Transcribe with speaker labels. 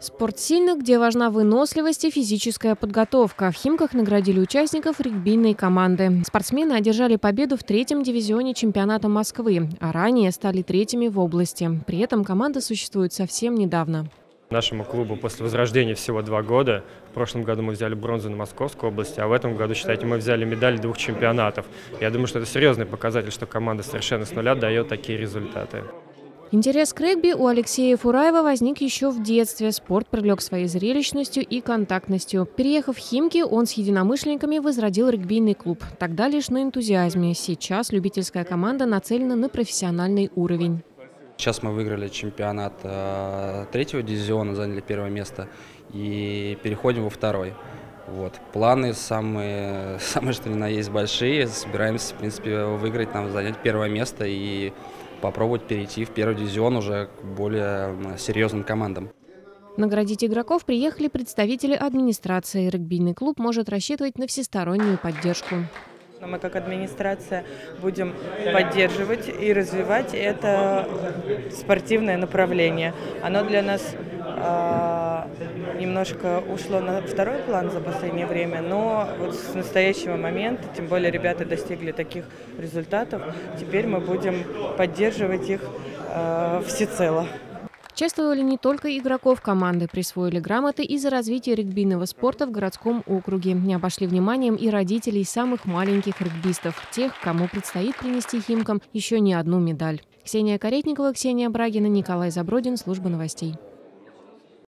Speaker 1: Спорт сильных, где важна выносливость и физическая подготовка. В Химках наградили участников регбийной команды. Спортсмены одержали победу в 3-м дивизионе чемпионата Москвы, а ранее стали 3-ми в области. При этом команда существует совсем недавно.
Speaker 2: Нашему клубу после возрождения всего 2 года. В прошлом году мы взяли бронзу на Московской области, а в этом году, считайте, мы взяли медаль 2 чемпионатов. Я думаю, что это серьезный показатель, что команда совершенно с нуля дает такие результаты.
Speaker 1: Интерес к регби у Алексея Фураева возник еще в детстве. Спорт привлек своей зрелищностью и контактностью. Переехав в Химки, он с единомышленниками возродил регбийный клуб. Тогда лишь на энтузиазме. Сейчас любительская команда нацелена на профессиональный уровень.
Speaker 3: Сейчас мы выиграли чемпионат 3-го дивизиона, заняли 1-е место и переходим во 2-й. Планы самые что ни на есть большие. Собираемся, в принципе, выиграть, занять 1-е место и попробовать перейти в 1-й дивизион уже к более серьезным командам.
Speaker 1: Наградить игроков приехали представители администрации. Регбийный клуб может рассчитывать на всестороннюю поддержку.
Speaker 4: Мы как администрация будем поддерживать и развивать это спортивное направление. Оно для нас немножко ушло на 2-й план за последнее время, но с настоящего момента, тем более ребята достигли таких результатов, теперь мы будем поддерживать их всецело.
Speaker 1: Чествовали не только игроков команды, присвоили грамоты и за развитие регбийного спорта в городском округе. Не обошли вниманием и родителей самых маленьких регбистов, тех, кому предстоит принести Химкам еще не одну медаль. Ксения Каретникова, Ксения Брагина, Николай Забродин, служба новостей.